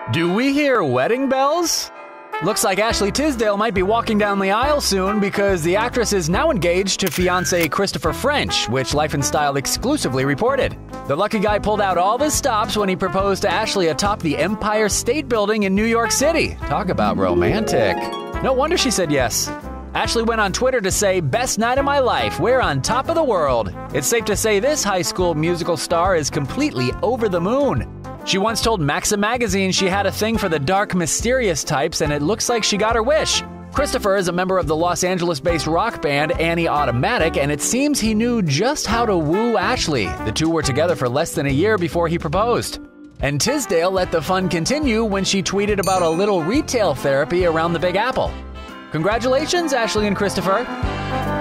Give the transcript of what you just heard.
Do we hear wedding bells? Looks like Ashley Tisdale might be walking down the aisle soon because the actress is now engaged to fiancé Christopher French, which Life and Style exclusively reported. The lucky guy pulled out all the stops when he proposed to Ashley atop the Empire State Building in New York City. Talk about romantic. No wonder she said yes. Ashley went on Twitter to say, "Best night of my life. We're on top of the world." It's safe to say this High School Musical star is completely over the moon. She once told Maxim magazine she had a thing for the dark, mysterious types, and it looks like she got her wish. Christopher is a member of the Los Angeles-based rock band Annie Automatic, and it seems he knew just how to woo Ashley. The two were together for less than a year before he proposed. And Tisdale let the fun continue when she tweeted about a little retail therapy around the Big Apple. Congratulations, Ashley and Christopher.